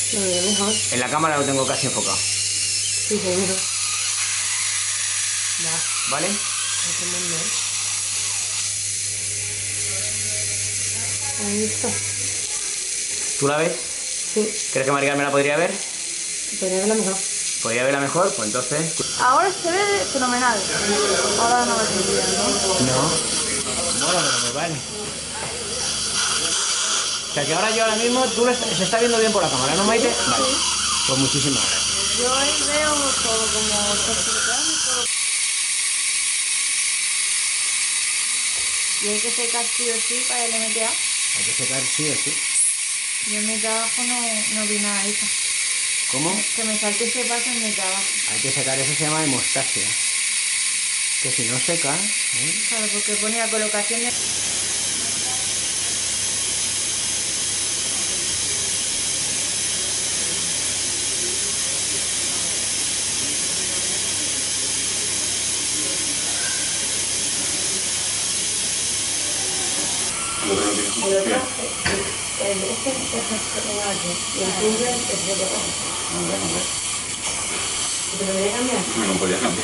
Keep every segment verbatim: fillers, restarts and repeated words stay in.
Lo veo mejor. En la cámara lo tengo casi enfocado. Sí, seguro. Va. ¿Vale? Este mundo, ¿eh? Ahí está. ¿Tú la ves? Sí. ¿Crees que Mari Carmen la podría ver? Podría verla mejor. ¿Podría verla mejor? Pues entonces... Ahora se ve fenomenal. Ahora no me sentía, ¿no? No. Mola, pero me vale. O sea que ahora yo ahora mismo, tú lo est- se está viendo bien por la cámara, ¿no, Maite? Vale. Pues muchísimas gracias. Yo ahí veo todo como está explicando y todo. Y hay que secar sí o sí para el M T A. Hay que secar sí o sí. Yo en mi trabajo no, no vi nada de eso. ¿Cómo? Que me salte ese paso en mi trabajo. Hay que secar, eso se llama hemostasia. Que si no seca, ¿eh? Claro, porque ponía colocación de... El otro, el, este es el que aquí. Y el tuyo es el de abajo. ¿Te lo voy a cambiar? Me lo podía cambiar.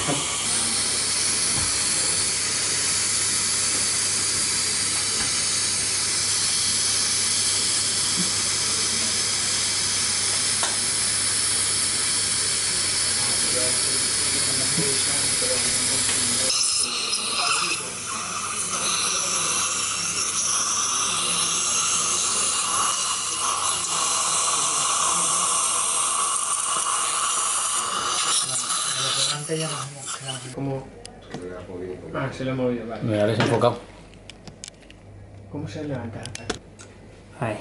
¿Cómo? Ah, se lo he movido, vale. Me lo habéis enfocado. ¿Cómo se levanta? Ahí.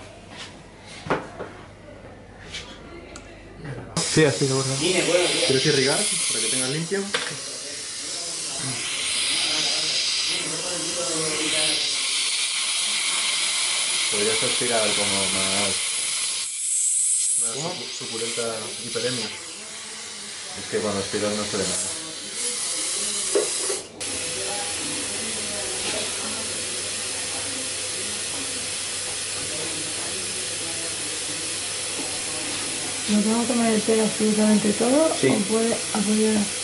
Sí, así de verdad. ¿Quieres irrigar para que tengas limpio? Podrías aspirar como más, más sucu- suculenta hiperemia. Es que cuando aspiras no se ve nada. ¿No tengo que meter absolutamente todo? Sí. ¿O puede apoyar?